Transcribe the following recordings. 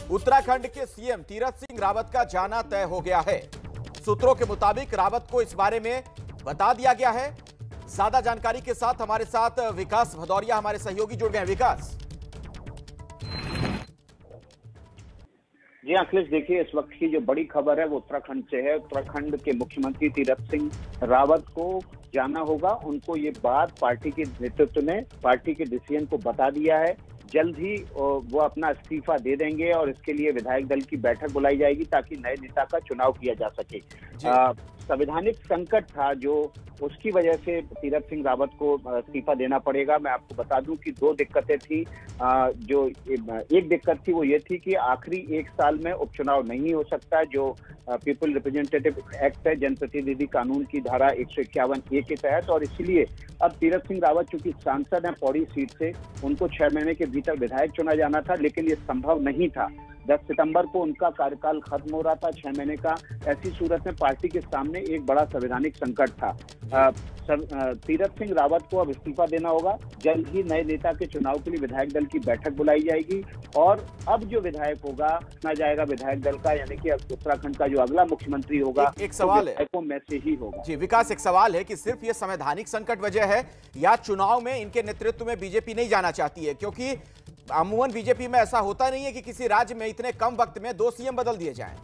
उत्तराखंड के सीएम तीरथ सिंह रावत का जाना तय हो गया है। सूत्रों के मुताबिक रावत को इस बारे में बता दिया गया है। ज्यादा जानकारी के साथ हमारे साथ विकास भदौरिया हमारे सहयोगी जुड़ गए हैं। विकास जी अखिलेश, देखिए इस वक्त की जो बड़ी खबर है वो उत्तराखंड से है। उत्तराखंड के मुख्यमंत्री तीरथ सिंह रावत को जाना होगा। उनको ये बात पार्टी के नेतृत्व ने पार्टी के डिसीजन को बता दिया है। जल्द ही वो अपना इस्तीफा दे देंगे और इसके लिए विधायक दल की बैठक बुलाई जाएगी ताकि नए नेता का चुनाव किया जा सके। संवैधानिक संकट था जो उसकी वजह से तीरथ सिंह रावत को इस्तीफा देना पड़ेगा। मैं आपको बता दूं कि दो दिक्कतें थी। जो एक दिक्कत थी वो ये थी कि आखिरी एक साल में उपचुनाव नहीं हो सकता, जो पीपल रिप्रेजेंटेटिव एक्ट है, जनप्रतिनिधि कानून की धारा 151A के तहत। और इसलिए अब तीरथ सिंह रावत चूंकि सांसद हैं पौड़ी सीट से, उनको 6 महीने के भीतर विधायक चुना जाना था, लेकिन ये संभव नहीं था। 10 सितंबर को उनका कार्यकाल खत्म हो रहा था 6 महीने का। ऐसी सूरत में पार्टी के सामने एक बड़ा संवैधानिक संकट था। तीरथ सिंह रावत को अब इस्तीफा देना होगा। जल्द ही नए नेता के चुनाव के लिए विधायक दल की बैठक बुलाई जाएगी और अब जो विधायक होगा ना जाएगा विधायक दल का, यानी कि उत्तराखंड का जो अगला मुख्यमंत्री होगा एक सवाल है विधायकों में से ही होगा। जी विकास, एक सवाल है कि सिर्फ ये संवैधानिक संकट वजह है या चुनाव में इनके नेतृत्व में बीजेपी नहीं जाना चाहती है? क्योंकि अमूमन बीजेपी में ऐसा होता नहीं है कि किसी राज्य में इतने कम वक्त में 2 सीएम बदल दिए जाएं।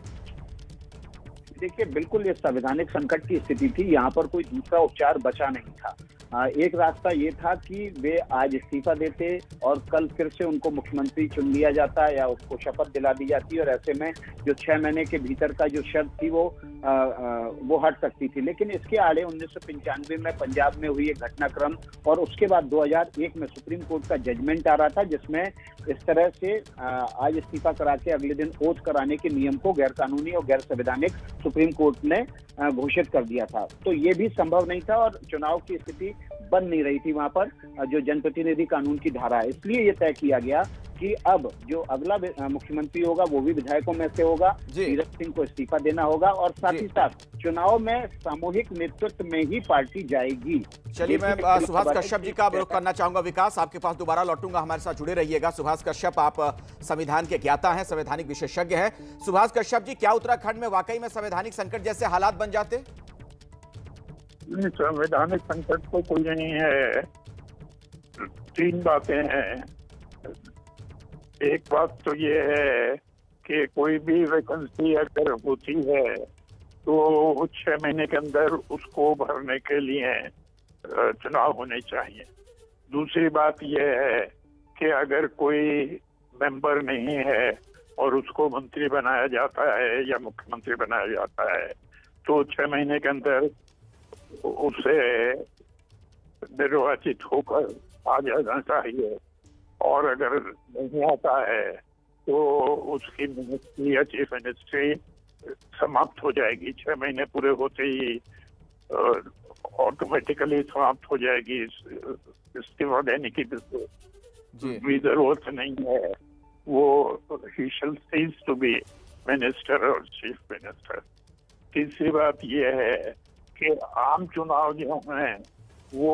देखिए बिल्कुल ये संवैधानिक संकट की स्थिति थी। यहाँ पर कोई दूसरा उपचार बचा नहीं था। एक रास्ता ये था कि वे आज इस्तीफा देते और कल फिर से उनको मुख्यमंत्री चुन लिया जाता या उसको शपथ दिला दी जाती और ऐसे में जो 6 महीने के भीतर का जो शर्त थी वो हट सकती थी। लेकिन इसके आड़े 1995 में पंजाब में हुई एक घटनाक्रम और उसके बाद 2001 में सुप्रीम कोर्ट का जजमेंट आ रहा था जिसमें इस तरह से आज इस्तीफा करा के अगले दिन ओथ कराने के नियम को गैर कानूनी और गैर संवैधानिक सुप्रीम कोर्ट ने घोषित कर दिया था। तो ये भी संभव नहीं था और चुनाव की स्थिति बन नहीं रही थी वहां पर जो जनप्रतिनिधि कानून की धारा है। इसलिए ये तय किया गया कि अब जो अगला मुख्यमंत्री होगा वो भी विधायकों में से होगा। तीरथ सिंह को इस्तीफा देना होगा और साथ ही साथ चुनाव में सामूहिक नेतृत्व में ही पार्टी जाएगी। चलिए मैं सुभाष कश्यप जी का रुख करना चाहूंगा। विकास, आपके पास दोबारा लौटूंगा, हमारे साथ जुड़े रहिएगा। सुभाष कश्यप, आप संविधान के ज्ञाता हैं, संवैधानिक विशेषज्ञ हैं। सुभाष कश्यप जी, क्या उत्तराखंड में वाकई में संवैधानिक संकट जैसे हालात बन जाते? संवैधानिक संकट तो कोई नहीं है। 3 बातें हैं। एक बात तो ये है कि कोई भी वैकेंसी अगर होती है तो 6 महीने के अंदर उसको भरने के लिए चुनाव होने चाहिए। दूसरी बात यह है कि अगर कोई मेंबर नहीं है और उसको मंत्री बनाया जाता है या मुख्यमंत्री बनाया जाता है तो 6 महीने के अंदर उसे निर्वाचित होकर आ जाना चाहिए। और अगर नहीं आता है तो उसकी मिनिस्ट्री या चीफ मिनिस्ट्री समाप्त हो जाएगी। 6 महीने पूरे होते ही ऑटोमेटिकली समाप्त हो जाएगी। इस्तीफा देने की भी जरूरत नहीं है। वो ही shall cease to be minister और चीफ मिनिस्टर। तीसरी बात यह है कि आम चुनाव जो हैं वो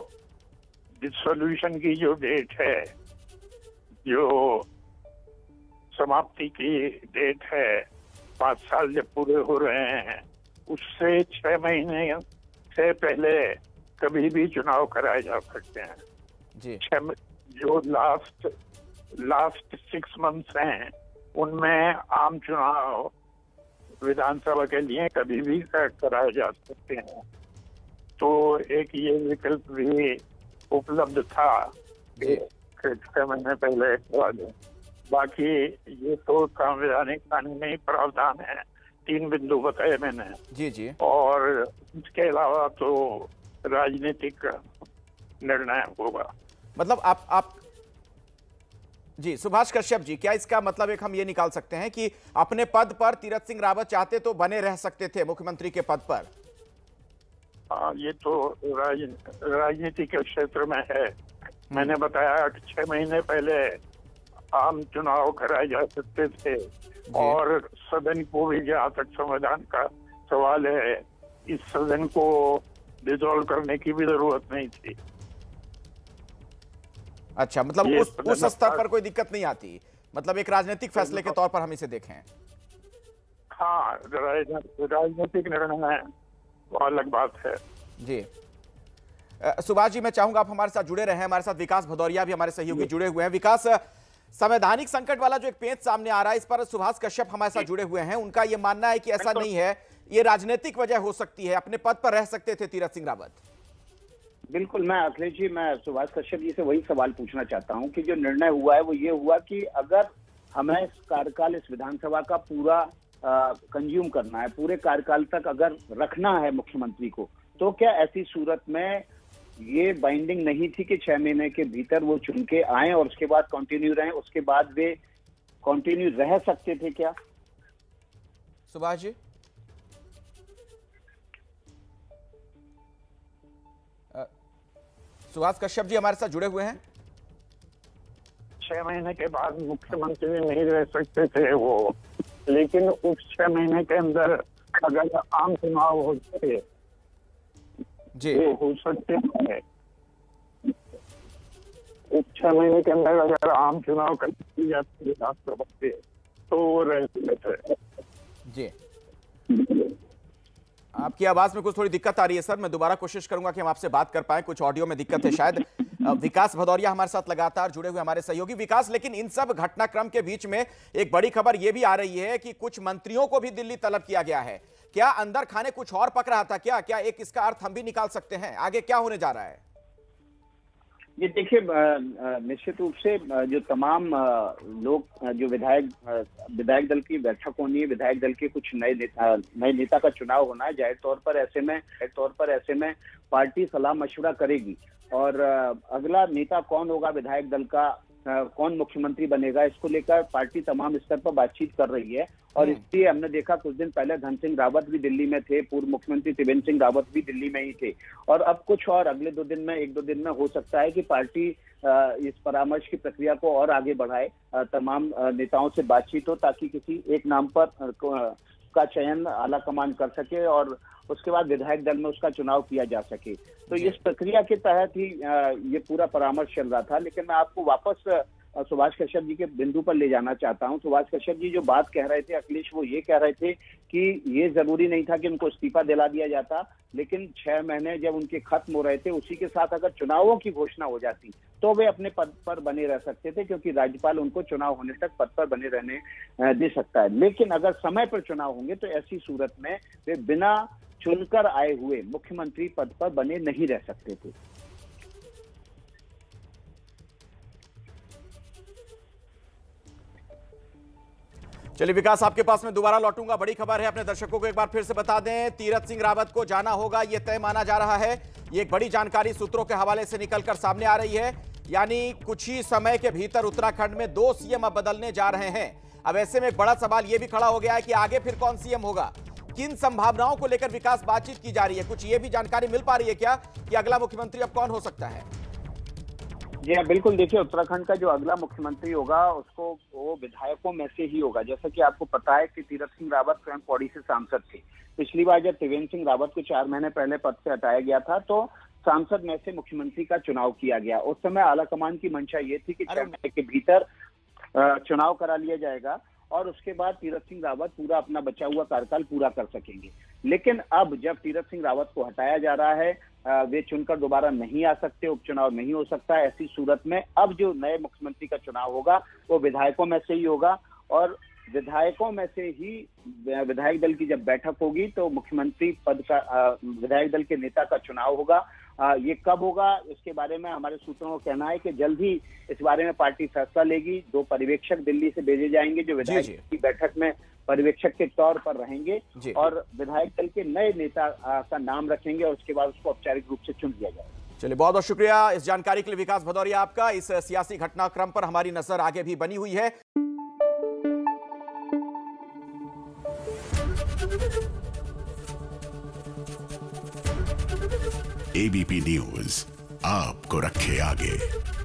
डिसोल्यूशन की जो डेट है, जो समाप्ति की डेट है, 5 साल जब पूरे हो रहे हैं उससे 6 महीने से पहले कभी भी चुनाव कराए जा सकते हैं जी। जो लास्ट 6 मंथ्स हैं उनमें आम चुनाव विधानसभा के लिए कभी भी कराए जा सकते हैं। तो एक ये विकल्प भी उपलब्ध था कि 6 महीने पहले करवा दें। बाकी ये तो संवैधानिक कानूनी प्रावधान है। 3 बिंदु बताए मैंने जी। और इसके अलावा तो राजनीतिक निर्णय होगा। मतलब आप जी सुभाष कश्यप जी, क्या इसका मतलब एक हम ये निकाल सकते हैं कि अपने पद पर तीरथ सिंह रावत चाहते तो बने रह सकते थे मुख्यमंत्री के पद पर? ये तो राजनीति के क्षेत्र में है। मैंने बताया कि 6 महीने पहले आम चुनाव कराए जा सकते थे और सदन को भी, जहाँ तक संविधान का सवाल है, इस सदन को डिसॉल्व करने की भी जरूरत नहीं थी। अच्छा, मतलब उस स्तर पर कोई दिक्कत नहीं आती। मतलब एक राजनीतिक फैसले के तौर पर हम इसे देखें। हाँ, राजनीतिक निर्णय है, वो अलग बात है। जी सुभाष जी, मैं चाहूंगा आप हमारे साथ जुड़े रहे। हमारे साथ विकास भदौरिया भी हमारे सहयोगी जुड़े हुए हैं। विकास, संवैधानिक संकट वाला जो एक पेच सामने आ रहा है, इस पर सुभाष कश्यप हमारे साथ जुड़े हुए हैं। उनका यह मानना है कि ऐसा नहीं है, ये राजनीतिक वजह हो सकती है, अपने पद पर रह सकते थे तीरथ सिंह रावत। बिल्कुल, मैं अखिलेश जी, मैं सुभाष कश्यप जी से वही सवाल पूछना चाहता हूं कि जो निर्णय हुआ है वो ये हुआ कि अगर हमें इस कार्यकाल, इस विधानसभा का पूरा कंज्यूम करना है, पूरे कार्यकाल तक अगर रखना है मुख्यमंत्री को, तो क्या ऐसी सूरत में ये बाइंडिंग नहीं थी कि 6 महीने के भीतर वो चुन के आए और उसके बाद कंटिन्यू रहें, उसके बाद वे कंटिन्यू रह सकते थे क्या? सुभाष जी, सुभाष कश्यप जी हमारे साथ जुड़े हुए हैं। 6 महीने के बाद मुख्यमंत्री नहीं रह सकते थे वो, लेकिन उस 6 महीने के अंदर अगर आम चुनाव होते जी, वो हो सकते हैं। उस 6 महीने के अंदर अगर आम चुनाव कर दी जाती विधानसभा से, तो वो रह सकते थे। जी, आपकी आवाज में कुछ थोड़ी दिक्कत आ रही है सर, मैं दोबारा कोशिश करूंगा कि हम आपसे बात कर पाए, कुछ ऑडियो में दिक्कत है शायद। विकास भदौरिया हमारे साथ लगातार जुड़े हुए हमारे सहयोगी। विकास, लेकिन इन सब घटनाक्रम के बीच में एक बड़ी खबर यह भी आ रही है कि कुछ मंत्रियों को भी दिल्ली तलब किया गया है। क्या अंदर खाने कुछ और पक रहा था क्या? क्या एक इसका अर्थ हम भी निकाल सकते हैं? आगे क्या होने जा रहा है? ये देखिए, निश्चित रूप से जो तमाम लोग, जो विधायक दल की बैठक होनी है, विधायक दल के कुछ नए नेता का चुनाव होना है, जाहिर तौर पर ऐसे में पार्टी सलाह मशवरा करेगी और अगला नेता कौन होगा विधायक दल का, कौन मुख्यमंत्री बनेगा, इसको लेकर पार्टी तमाम स्तर पर बातचीत कर रही है। और इसलिए हमने देखा कुछ दिन पहले धन सिंह रावत भी दिल्ली में थे, पूर्व मुख्यमंत्री त्रिवेंद्र सिंह रावत भी दिल्ली में ही थे। और अब कुछ और अगले 1-2 दिन में हो सकता है कि पार्टी इस परामर्श की प्रक्रिया को और आगे बढ़ाए, तमाम नेताओं से बातचीत हो ताकि किसी एक नाम पर का चयन आला कमान कर सके और उसके बाद विधायक दल में उसका चुनाव किया जा सके। तो इस प्रक्रिया के तहत ही ये पूरा परामर्श चल रहा था। लेकिन मैं आपको वापस सुभाष कश्यप जी के बिंदु पर ले जाना चाहता हूं। सुभाष कश्यप जी जो बात कह रहे थे अखिलेश, वो ये कह रहे थे कि ये जरूरी नहीं था कि उनको इस्तीफा दिला दिया जाता, लेकिन 6 महीने जब उनके खत्म हो रहे थे उसी के साथ अगर चुनावों की घोषणा हो जाती तो वे अपने पद पर बने रह सकते थे, क्योंकि राज्यपाल उनको चुनाव होने तक पद पर बने रहने दे सकता है। लेकिन अगर समय पर चुनाव होंगे तो ऐसी सूरत में वे बिना चुनकर आए हुए मुख्यमंत्री पद पर बने नहीं रह सकते थे। चलिए विकास, आपके पास मैं दोबारा लौटूंगा। बड़ी खबर है, अपने दर्शकों को एक बार फिर से बता दें, तीरथ सिंह रावत को जाना होगा, यह तय माना जा रहा है। ये एक बड़ी जानकारी सूत्रों के हवाले से निकलकर सामने आ रही है। यानी कुछ ही समय के भीतर उत्तराखंड में 2 सीएम अब बदलने जा रहे हैं। अब ऐसे में एक बड़ा सवाल यह भी खड़ा हो गया है कि आगे फिर कौन सीएम होगा, किन संभावनाओं को लेकर विकास बातचीत की जा रही है? कुछ ये भी जानकारी मिल पा रही है क्या कि अगला मुख्यमंत्री अब कौन हो सकता है? जी हाँ, बिल्कुल। देखिए, उत्तराखंड का जो अगला मुख्यमंत्री होगा उसको वो विधायकों में से ही होगा। जैसा कि आपको पता है कि तीरथ सिंह रावत स्वयं पौड़ी से सांसद थे। पिछली बार जब त्रिवेंद्र सिंह रावत को 4 महीने पहले पद से हटाया गया था तो सांसद में से मुख्यमंत्री का चुनाव किया गया। उस समय आलाकमान की मंशा ये थी कि 6 महीने के भीतर चुनाव करा लिया जाएगा और उसके बाद तीरथ सिंह रावत पूरा अपना बचा हुआ कार्यकाल पूरा कर सकेंगे। लेकिन अब जब तीरथ सिंह रावत को हटाया जा रहा है, वे चुनकर दोबारा नहीं आ सकते, उपचुनाव नहीं हो सकता। ऐसी सूरत में अब जो नए मुख्यमंत्री का चुनाव होगा वो विधायकों में से ही होगा और विधायकों में से ही विधायक दल की जब बैठक होगी तो मुख्यमंत्री पद का, विधायक दल के नेता का चुनाव होगा। ये कब होगा इसके बारे में हमारे सूत्रों का कहना है कि जल्द ही इस बारे में पार्टी फैसला लेगी। 2 पर्यवेक्षक दिल्ली से भेजे जाएंगे जो विधायक की बैठक में पर्यवेक्षक के तौर पर रहेंगे और विधायक दल के नए नेता का नाम रखेंगे और उसके बाद उसको औपचारिक रूप से चुन लिया जाएगा। चलिए, बहुत बहुत शुक्रिया इस जानकारी के लिए विकास भदौरिया आपका। इस सियासी घटनाक्रम पर हमारी नजर आगे भी बनी हुई है। एबीपी न्यूज आपको रखे आगे।